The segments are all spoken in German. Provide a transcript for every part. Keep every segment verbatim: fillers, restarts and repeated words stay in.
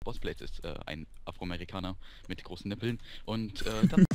Bossblade ist äh, ein Afroamerikaner mit großen Nippeln und äh, dann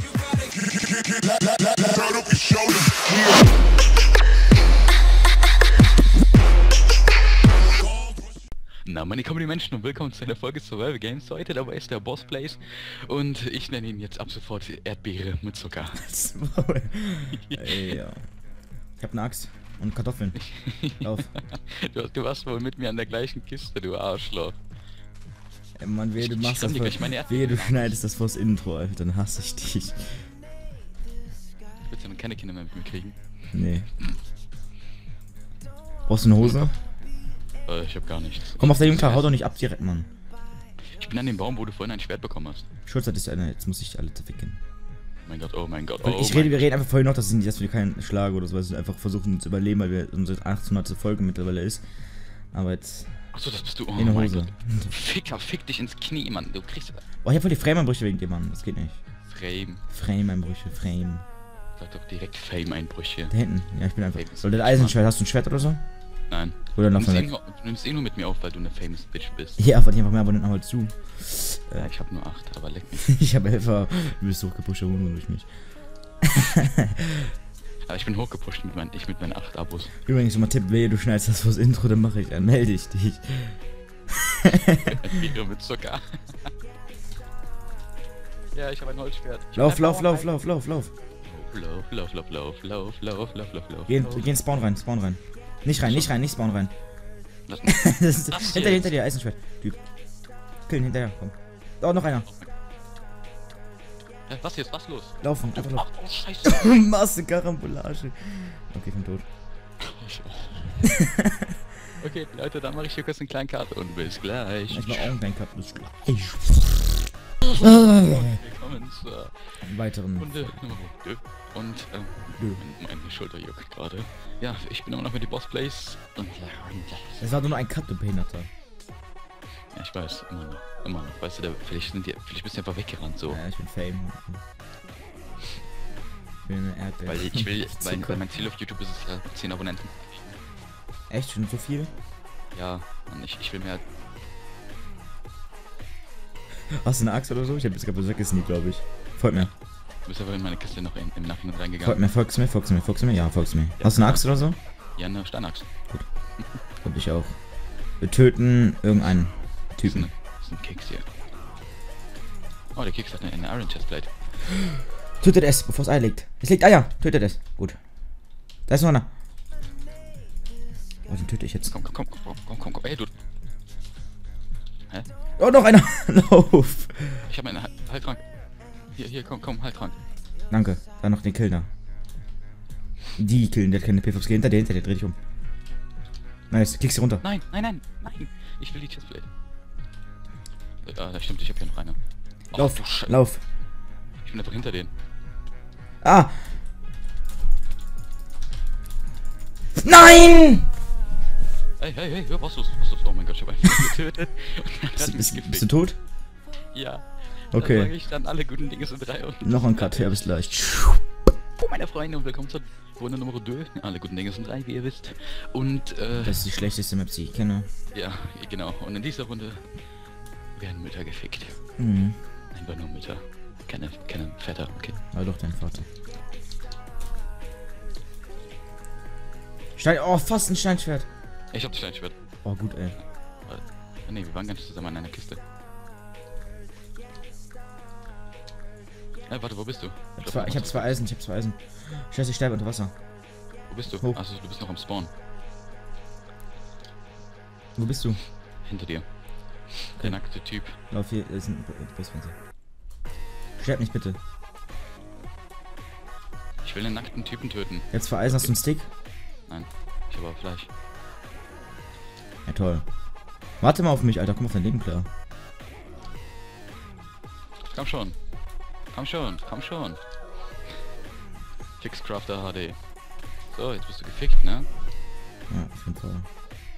Na, meine Comedy Menschen und willkommen zu einer Folge Survival Games. Heute dabei ist der Bossblade und ich nenne ihn jetzt ab sofort Erdbeere mit Zucker. Ey, ja. Ich hab eine Axt und Kartoffeln. Lauf. Du, du warst wohl mit mir an der gleichen Kiste, du Arschloch. Ey, Mann, wehe, du machst das dir vor, gleich meine wehe, du schneidest das vors Intro, Alter, dann hasse ich dich. Willst du dann keine Kinder mehr mit mir kriegen? Nee. Brauchst du eine Hose? Äh, ich hab gar nichts. Komm auf der Jungfer, hau doch nicht ab direkt, Mann. Ich bin an dem Baum, wo du vorhin ein Schwert bekommen hast. Schulz hat ist einer, jetzt muss ich alle zerficken. Oh mein Gott, oh mein Gott, Und oh ich mein rede, wir reden einfach vorhin noch, dass, nicht, dass wir keinen Schlagen oder so, weil wir einfach versuchen zu überleben, weil wir unsere achtzehnhunderte Folge mittlerweile ist. Aber jetzt... Achso, das bist du. Oh in der mein Hose. Gott. Ficker, fick dich ins Knie, Mann. Du kriegst... Oh, ich hab voll die Frame-Einbrüche wegen dir, Mann. Das geht nicht. Frame. Frame-Einbrüche, Frame. Sag doch direkt Fame-Einbrüche. Da hinten. Ja, ich bin einfach... Fame. Soll das Eisenschwert? Hast du ein Schwert oder so? Nein. Oder Du noch nimmst, eh weg? nur, du nimmst eh nur mit mir auf, weil du eine famous Bitch bist. Ja, weil ich einfach mehr Abonnenten habe als du. Ja, ich hab nur acht, aber leck mich. Ich habe Helfer. Du bist hochgepusht Hunde durch mich. Aber ich bin hochgepusht mit meinen, ich mit meinen acht Abos. Übrigens, immer Tipp, wehe, du schneidest das fürs Intro, dann mache ich an. Melde ich dich. Bier mit Zucker. Ja, ich habe ein Holzschwert. Ich Lauf, hab lauf, ein lauf, lauf, lauf, lauf. Lauf, lauf, lauf, lauf, lauf, lauf, lauf, lauf, lauf. Geh, geh in Spawn rein, Spawn rein. Nicht rein, nicht rein, nicht Spawn rein. Lass Das ist, Was hinter dir, jetzt? hinter dir, Eisenschwert. Typ. Killen, hinterher, komm. Oh, noch einer. Äh, Was jetzt? Was los? Laufen, einfach Ach, laufen. oh, scheiße. Masse Karambolage. Okay, ich bin tot. Okay, Leute, dann mache ich hier kurz einen kleinen Cut und bis gleich. Ich mach auch einen kleinen Cut. Bis gleich. Willkommen zur Weiteren. Runde Nummer zwei. Und ähm, Nö. meine Schulter juckt gerade. Ja, ich bin immer noch mit die Bossplays. Und ja, und ja. Es war nur ein Cut, du Behinderter. Ja, ich weiß, immer noch. Immer noch. Weißt du, da, vielleicht, sind die, vielleicht bist du einfach weggerannt so. Ja, ich bin Fame. Ich bin eine Erdbeere. Weil ich will, weil, Zucker. weil mein Ziel auf YouTube ist es ja zehn Abonnenten. Echt schon so viel? Ja, und ich, ich will mehr. Hast du eine Axt oder so? Ich hab jetzt gerade weggesneakt, glaube ich. Folgt mir. Du bist aber in meine Kiste noch in, im Nachhinein Folgt reingegangen. mir, folgst mir, folgst mir, folgst mir. Ja, folgst mir. Hast du eine Axt oder so? Ja, eine Steinaxt. Hab ich auch. Wir töten irgendeinen Das ist, eine, Typen. das ist ein Keks hier. Oh, der Keks hat eine, eine Iron Chestplate. Tötet es, bevor es Ei legt. Es legt Eier. Tötet es. Gut. Da ist noch einer. Oh, den töte ich jetzt. Komm, komm, komm, komm, komm, komm, komm. Ey, du. Hä? Oh, noch einer. Lauf. Ich hab einen Heil- Heiltrank. Hier, hier, komm, komm, Heiltrank. Danke. Dann noch den Kill da. Die killen, der hat keine P fünf. Geh hinter dir, hinter dir. Dreh dich um. Nice. Kick sie runter. Nein, nein, nein, nein. Ich will die Chestplate. Ah, das stimmt, ich hab hier noch eine. Ach, Lauf. du Scheiße. Lauf. Ich bin einfach hinter denen. Ah. Nein! Hey, hey, hey, hör, was ist, was ist? Oh mein Gott, ich hab einfach getötet. Und dann Bist, hat mich bist, gefickt. bist du tot? Ja. Okay. Dann sag ich dann alle guten Dinge sind drei und... Noch ein Cut. Ja, bis gleich. Oh, meine Freunde, und willkommen zur Runde Nummer zwei. Alle guten Dinge sind drei, wie ihr wisst. Und, äh... Das ist die schlechteste Map, die ich kenne. ja, genau. Und in dieser Runde werden Mütter gefickt. Mhm. Einfach nur Mütter. Keine, keine Väter, okay. Aber doch dein Vater. Stein. Oh, fast ein Steinschwert. Ich hab das Steinschwert. Oh, gut, ey. Ah, nee, wir waren ganz zusammen in einer Kiste. Äh, warte, wo bist du? Ich hab, zwei, ich hab zwei Eisen, ich hab zwei Eisen. Scheiße, ich sterbe unter Wasser. Wo bist du? Hoch. Achso, du bist noch am Spawn. Wo bist du? Hinter dir. Der nackte Typ. Lauf hier, ist ein Busfenster. Sterb nicht bitte. Ich will einen nackten Typen töten. Jetzt zwei Eisen, hast du einen Stick? Nein, ich habe aber Fleisch. Ja, toll. Warte mal auf mich, Alter, komm auf dein Leben klar. Komm schon. Komm schon, komm schon. Fixcrafter H D. So, jetzt bist du gefickt, ne? Ja, auf jeden Fall.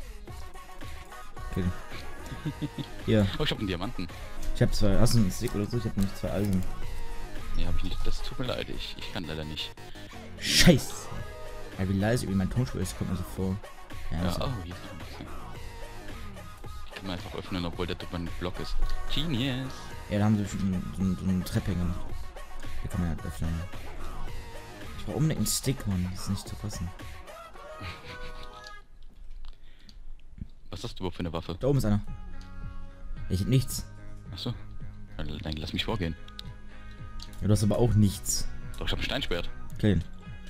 Okay. Hier, Oh, ich hab einen Diamanten. ich hab zwei. Hast du einen Stick oder so? Ich hab nicht zwei Eisen. Nee, hab ich nicht. Das tut mir leid, ich, ich kann leider nicht. Scheiße. Ja, wie leise wie mein Tonspur ist, kommt mir so vor. Ja, Ja, das- oh, hier ist noch ein bisschen. kann man einfach öffnen, obwohl der drüber ein Block ist. Genius. Ja, da haben sie schon so, so, so eine Treppe gemacht. Hier kann man halt öffnen. Ich brauche unbedingt einen Stick, Mann. Das ist nicht zu fassen. Was hast du überhaupt für eine Waffe? Da oben ist einer. Ich hab nichts. Achso. Dann, dann lass mich vorgehen. Ja, du hast aber auch nichts. Doch, ich hab ein Steinschwert. Kill ihn.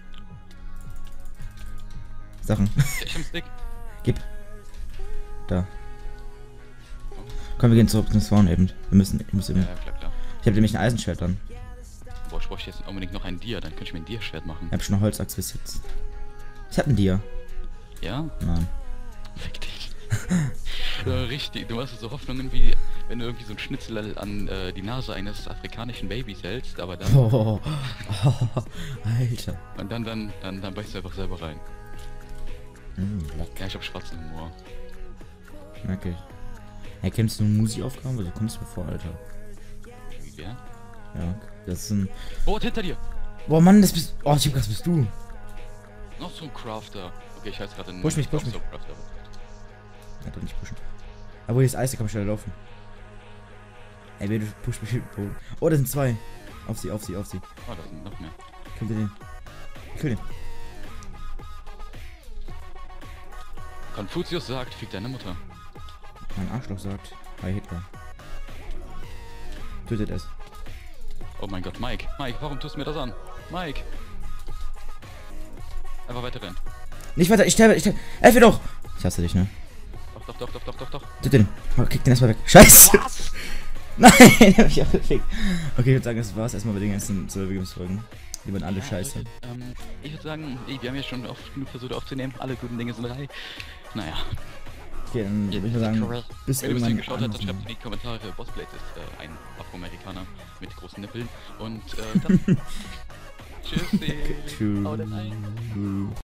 Sachen. Ich hab einen Stick. Gib. Da. Komm, wir gehen zurück zum Spawn eben. Wir müssen, ich muss eben. Ja, klar, klar. Ich habe nämlich ein Eisenschwert dann. Boah, ich bräuchte jetzt unbedingt noch ein Dia, dann könnte ich mir ein Dia-Schwert machen. Ich hab schon eine Holzachs bis jetzt. Ich hab ein Dia. Ja? Nein. Fick dich. Ja, richtig, du hast so Hoffnungen wie, wenn du irgendwie so ein Schnitzel an äh, die Nase eines afrikanischen Babys hältst, aber dann... Oh, oh, Alter. Und dann, dann, dann, dann beißt du einfach selber rein. Mm, Ja, ich hab schwarzen Humor. okay. Hey, kennst du Musi-Aufgaben? Also kommst du mir vor, Alter. Wie wer? Ja, das ist ein... Oh, hinter dir! Boah, Mann, das bist... Oh, ich hab das bist du. Noch so ein Crafter. Okay, ich heiße gerade einen... Push mich, push mich. So Crafter. Ja, doch nicht pushen. Aber hier ist Eis, da kann man schneller laufen. Ey, wer du push mich. Oh, da sind zwei. Auf sie, auf sie, auf sie. Oh, da sind noch mehr. Kill den. Kill den. Konfuzius sagt, fick deine Mutter. Mein Arschloch sagt, Hi Hitler. Tötet es. Oh mein Gott, Mike. Mike, warum tust du mir das an? Mike! Einfach weiter rennen. Nicht weiter, ich sterbe, ich sterbe. Elfe doch! Ich hasse dich, ne? Doch, doch, doch, doch, doch, doch, doch. Tötet den. Oh, kick den erstmal weg. Scheiße! Was? Nein, hab ich auch gefickt. Okay, ich würde sagen, das war's erstmal bei den ganzen zwölf Games Folgen. Die waren alle Ja, scheiße. Leute, ähm, ich würde sagen, ey, wir haben ja schon oft genug versucht aufzunehmen. Alle guten Dinge sind drei. Naja. Okay, dann würde ich mal sagen, bis Wenn ihr bis irgendwann. hierhin geschaut habt, dann anders schreibt mal. in die Kommentare, Bossblade ist äh, ein Afroamerikaner mit großen Nippeln. Und äh, dann... Tschüssi. Tschüss. Haut rein.